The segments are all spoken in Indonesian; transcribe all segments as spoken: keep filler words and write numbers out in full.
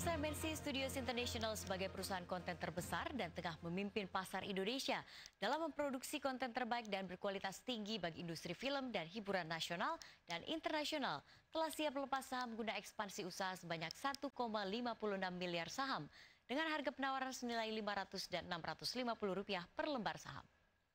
Pemirsa, M N C Studios International sebagai perusahaan konten terbesar dan tengah memimpin pasar Indonesia dalam memproduksi konten terbaik dan berkualitas tinggi bagi industri film dan hiburan nasional dan internasional, telah siap melepas saham guna ekspansi usaha sebanyak satu koma lima enam miliar saham dengan harga penawaran senilai lima ratus dan enam ratus lima puluh rupiah per lembar saham.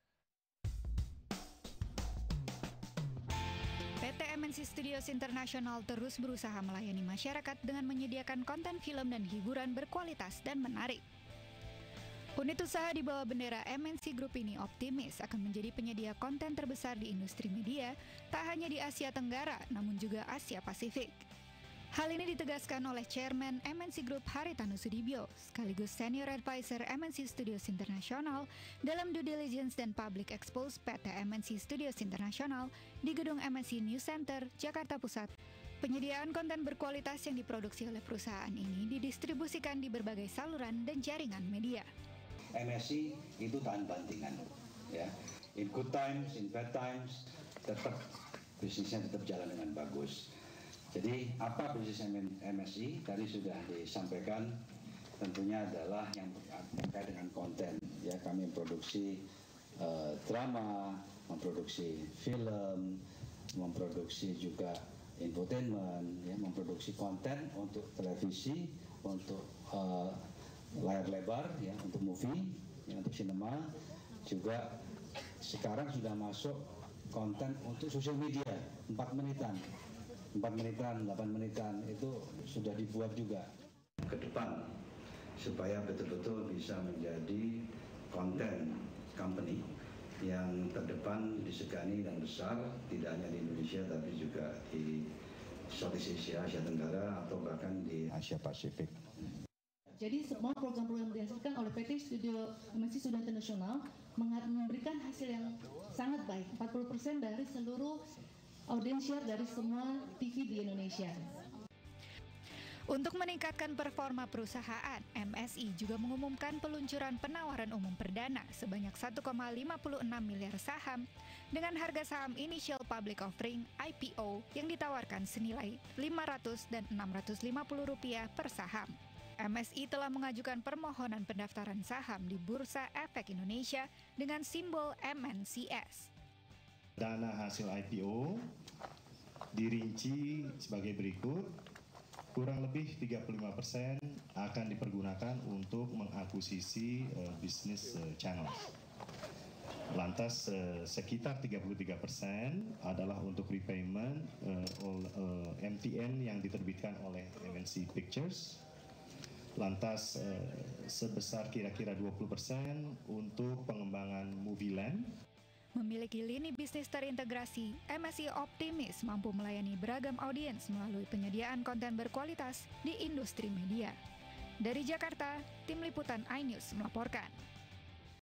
P T M N C Studios International terus berusaha melayani masyarakat dengan menyediakan konten film dan hiburan berkualitas dan menarik. Unit usaha di bawah bendera M N C Group ini optimis akan menjadi penyedia konten terbesar di industri media, tak hanya di Asia Tenggara, namun juga Asia Pasifik. Hal ini ditegaskan oleh Chairman M N C Group Haritanu Sudibyo, sekaligus Senior Advisor M N C Studios International dalam Due Diligence dan Public Expose P T M N C Studios International di gedung M N C News Center, Jakarta Pusat. Penyediaan konten berkualitas yang diproduksi oleh perusahaan ini didistribusikan di berbagai saluran dan jaringan media. M N C itu tahan bantingan, ya. In good times, in bad times, tetap bisnisnya tetap jalan dengan bagus. Jadi apa bisnis M N C tadi sudah disampaikan, tentunya adalah yang terkait dengan konten. Ya, kami memproduksi uh, drama, memproduksi film, memproduksi juga infotainment, ya, memproduksi konten untuk televisi, untuk uh, layar lebar, ya, untuk movie, ya, untuk sinema. Juga sekarang sudah masuk konten untuk sosial media empat menitan. empat menitan, delapan menitan itu sudah dibuat juga ke depan supaya betul-betul bisa menjadi konten company yang terdepan, disegani dan besar, tidak hanya di Indonesia tapi juga di Southeast Asia, Asia Tenggara atau bahkan di Asia Pasifik. Jadi semua program-program yang dihasilkan oleh P T Studio M N C Studio International memberikan hasil yang sangat baik, empat puluh persen dari seluruh audiens share dari semua T V di Indonesia. Untuk meningkatkan performa perusahaan, M S I juga mengumumkan peluncuran penawaran umum perdana sebanyak satu koma lima enam miliar saham dengan harga saham initial public offering I P O yang ditawarkan senilai lima ratus dan enam ratus lima puluh rupiah per saham. M S I telah mengajukan permohonan pendaftaran saham di Bursa Efek Indonesia dengan simbol M N C S. Dana hasil I P O dirinci sebagai berikut. Kurang lebih tiga puluh lima persen akan dipergunakan untuk mengakuisisi uh, bisnis uh, channel. Lantas uh, sekitar tiga puluh tiga persen adalah untuk repayment uh, uh, M T N yang diterbitkan oleh M N C Pictures. Lantas uh, sebesar kira-kira dua puluh persen untuk pengembangan Movie Land. Memiliki lini bisnis terintegrasi, M S I optimis mampu melayani beragam audiens melalui penyediaan konten berkualitas di industri media. Dari Jakarta, Tim Liputan iNews melaporkan.